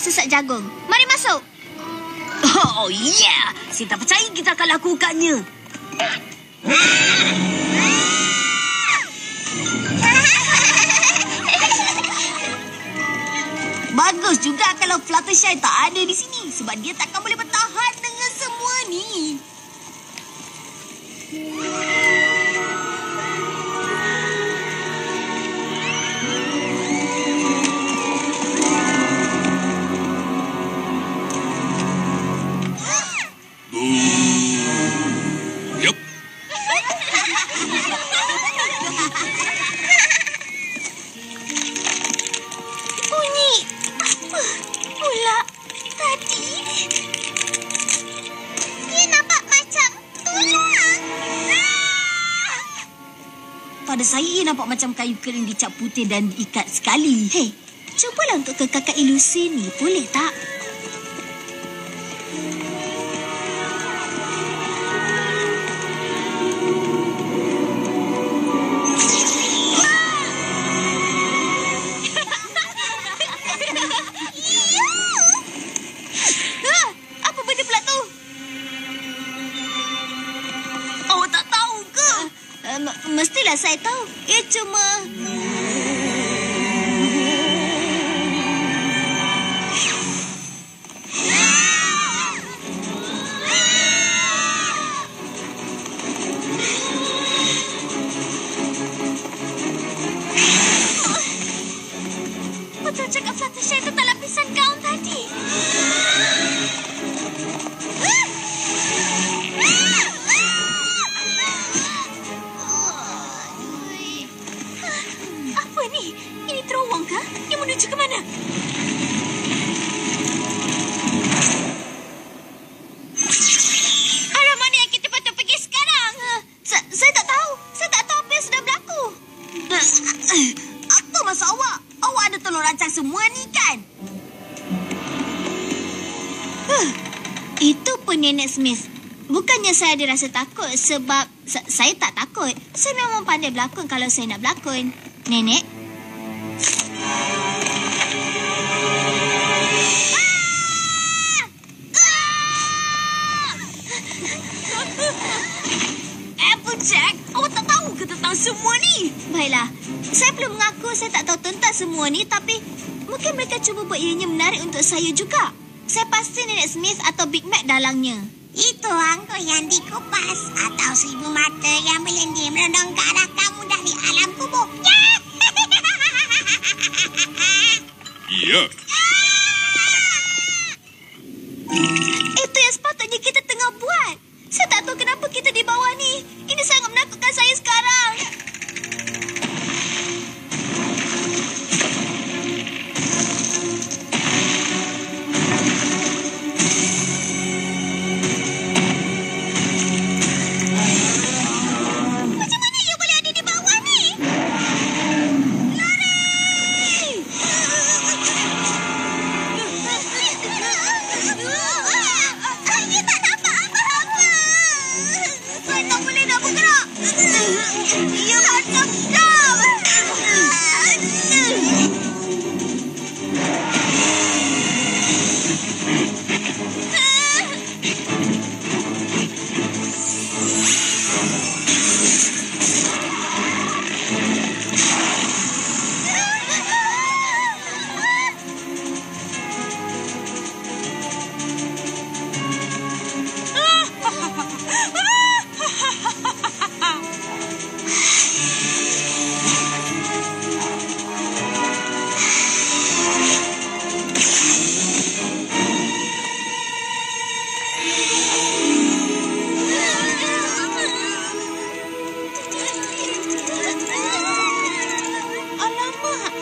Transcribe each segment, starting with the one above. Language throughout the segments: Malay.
sesak jagung. Mari masuk. Oh, yeah. Saya tak percaya kita akan lakukannya. Bagus juga kalau Fluttershy tak ada di sini. Sebab dia takkan boleh bertahan dengan semua ni. Yup. Bunyi apa pula tadi? Dia nampak macam tulang. Pada saya, ia nampak macam kayu kering dicap putih dan diikat sekali. Hei, cubalah untuk ke kakak ilusi ni, boleh tak? Apa benda pula tu? Awak tak tahu ke? Mestilah saya tahu. Ia cuma... Betul cakap Fluttershy itu tak lapisan gaun tadi. Apa ni? Ini terowong kah? Dia menuju ke mana? Arah mana yang kita patut pergi sekarang? Saya tak tahu. Saya tak tahu apa yang sedang berlaku. Apa maksud awak? Awak ada tolong rancang semua ni kan? Itu pun Nenek Smith. Bukannya saya ada rasa takut sebab saya tak takut. Saya memang pandai berlakon kalau saya nak berlakon. Nenek? Applejack, awak tak tahu ke tentang semua ni? Baiklah. Saya belum mengaku saya tak tahu tentang semua ni, tapi mungkin mereka cuba buat ianya menarik untuk saya juga. Saya pasti Nenek Smith atau Big Mac dalangnya. Itu angkut yang dikupas atau 1000 mata yang melendir menodong ke arah kamu dari alam kubur. Ya. Itu yang sepatutnya kita tengah buat. Saya tak tahu kenapa kita di bawah ni. Ini sangat menakutkan saya sekarang. Macam mana you boleh ada di bawah ni? Lari! Saya tak nampak apa-apa. Saya tak boleh nak bergerak. Ya, macam jam. Alamak.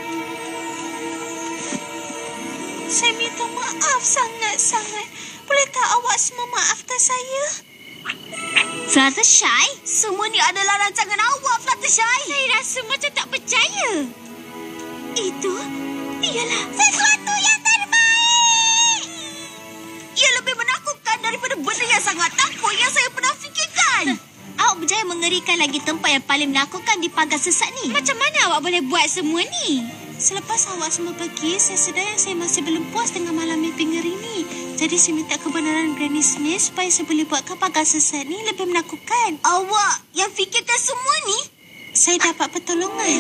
Saya minta maaf sangat-sangat. Bolehkah awak semua maafkan saya? Fluttershy, semua ni adalah rancangan awak, Fluttershy. Saya rasa macam tak percaya. Itu ialah sesuatu yang terbaik. Ia lebih menakutkan daripada benda yang sangat takut yang saya pernah fikirkan. Awak berjaya mengerikan lagi tempat yang paling menakutkan di pagar sesat ni. Macam mana awak boleh buat semua ni? Selepas awak semua pergi, saya sedar yang saya masih belum puas dengan malam mimpi ngeri ni. Jadi saya minta kebenaran Granny Smith supaya saya boleh buatkan pagar sesat ni lebih menakutkan. Awak yang fikirkan semua ni? Saya dapat pertolongan.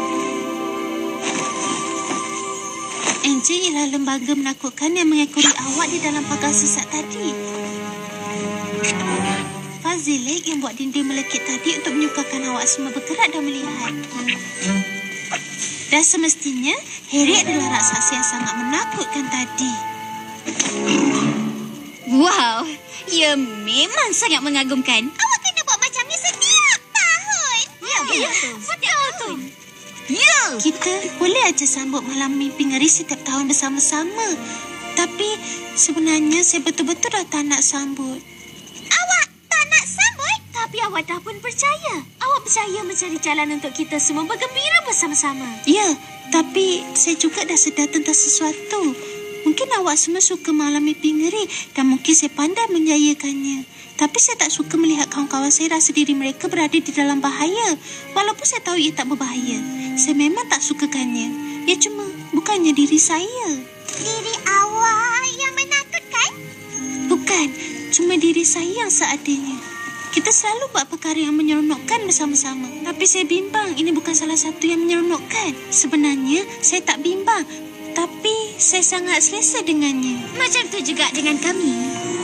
Angel ialah lembaga menakutkan yang mengekori awak di dalam pagar sesat tadi. Fazilek yang buat dinding melekit tadi untuk menyukarkan awak semua bergerak dan melihat. Dan semestinya, Harry adalah raksasa yang sangat menakutkan tadi. Wow, ia memang sangat mengagumkan. Awak kena buat macam ni setiap tahun. Ya, betul. Ya. Kita boleh aja sambut malam mimpi ngeri setiap tahun bersama-sama. Tapi sebenarnya saya betul-betul dah tak nak sambut. Awak tak nak sambut? Tapi awak dah pun percaya. Awak percaya mencari jalan untuk kita semua bergembira bersama-sama. Ya, tapi saya juga dah sedar tentang sesuatu. Mungkin awak semua suka malam mimpi ngeri dan mungkin saya pandai menjayakannya. Tapi saya tak suka melihat kawan-kawan saya rasa diri mereka berada di dalam bahaya. Walaupun saya tahu ia tak berbahaya. Saya memang tak sukakannya. Ia cuma bukannya diri saya. Diri awak yang menakutkan? Bukan, cuma diri saya yang seadanya. Kita selalu buat perkara yang menyeronokkan bersama-sama. Tapi saya bimbang ini bukan salah satu yang menyeronokkan. Sebenarnya saya tak bimbang. Tapi saya sangat selesa dengannya. Macam tu juga dengan kami.